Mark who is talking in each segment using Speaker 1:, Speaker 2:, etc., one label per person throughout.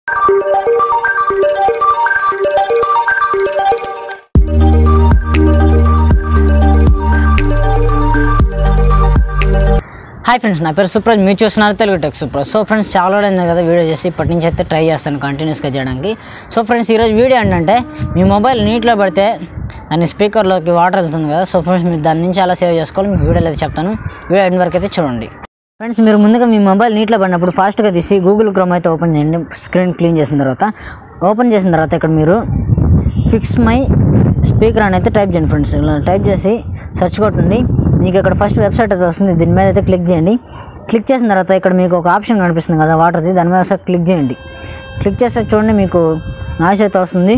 Speaker 1: Hi friends, నా పేరు సుప్రజ్. మీరు చూస్తున్నారు Telugu tech super. So friends, చాలా అయింది కదా వీడియో చేసి, ఇప్పటి నుంచి అయితే ట్రై చేస్తాను కంటిన్యూస్గా చేయడానికి. సో ఫ్రెండ్స్, ఈరోజు వీడియో ఏంటంటే, మీ మొబైల్ నీటిలో పడితే దాని స్పీకర్లోకి వాటర్ వెళ్తుంది కదా. సో ఫ్రెండ్స్, మీరు దాని నుంచి అలా సేవ్ చేసుకోవాలి. మీ వీడియోలో అయితే చెప్తాను, వీడియో ఎండ్ వరకు అయితే చూడండి. ఫ్రెండ్స్, మీరు ముందుగా మీ మొబైల్ నీటిలో పడినప్పుడు ఫాస్ట్గా తీసి గూగుల్ క్రోమ్ అయితే ఓపెన్ చేయండి. స్క్రీన్ క్లీన్ చేసిన తర్వాత ఇక్కడ మీరు ఫిక్స్ మై స్పీకర్ అని అయితే టైప్ చేయండి ఫ్రెండ్స్. ఇలా టైప్ చేసి సెర్చ్ కొట్టండి. మీకు ఇక్కడ ఫస్ట్ వెబ్సైట్ అయితే వస్తుంది. దీని మీద అయితే క్లిక్ చేయండి. క్లిక్ చేసిన తర్వాత ఇక్కడ మీకు ఒక ఆప్షన్ కనిపిస్తుంది కదా వాటర్ది, దాని మీద ఒకసారి క్లిక్ చేయండి. క్లిక్ చేస్తే చూడండి, మీకు నాయిస్ అయితే వస్తుంది.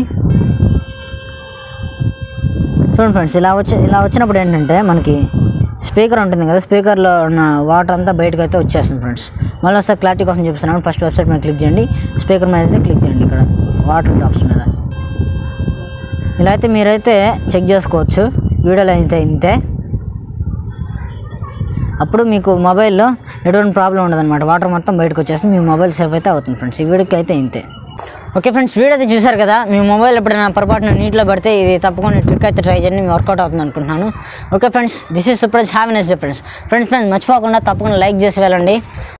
Speaker 1: చూడండి ఫ్రెండ్స్, ఇలా వచ్చినప్పుడు ఏంటంటే మనకి స్పీకర్ ఉంటుంది కదా, స్పీకర్లో ఉన్న వాటర్ అంతా బయటకు అయితే వచ్చేస్తుంది ఫ్రెండ్స్. మళ్ళీ ఒకసారి క్లారిటీ కోసం చూపిస్తున్నాను. ఫస్ట్ వెబ్సైట్ మీద క్లిక్ చేయండి, స్పీకర్ మీద అయితే క్లిక్ చేయండి, ఇక్కడ వాటర్ డ్రాప్స్ మీద. ఇలా అయితే మీరైతే చెక్ చేసుకోవచ్చు. వీడియోలో అయితే ఇంతే. అప్పుడు మీకు మొబైల్లో ఎటువంటి ప్రాబ్లం ఉండదన్నమాట. వాటర్ మొత్తం బయటకు వచ్చేసి మీ మొబైల్ సేఫ్ అయితే అవుతుంది ఫ్రెండ్స్. ఈ వీడియోకి అయితే ఇంతే. ఓకే ఫ్రెండ్స్, వీడియో అయితే చూసారు కదా. మీ మొబైల్ ఎప్పుడైనా పొరపాటున నీటిలో పడితే ఇది తప్పకుండా ట్రిక్ అయితే ట్రై చేయండి. మీ వర్కౌట్ అవుతుంది అనుకుంటున్నాను. Okay friends, this is Supraj. Have a nice day friends. Friends మర్చిపోకుండా తప్పకుండా లైక్ చేసి వెళ్ళండి.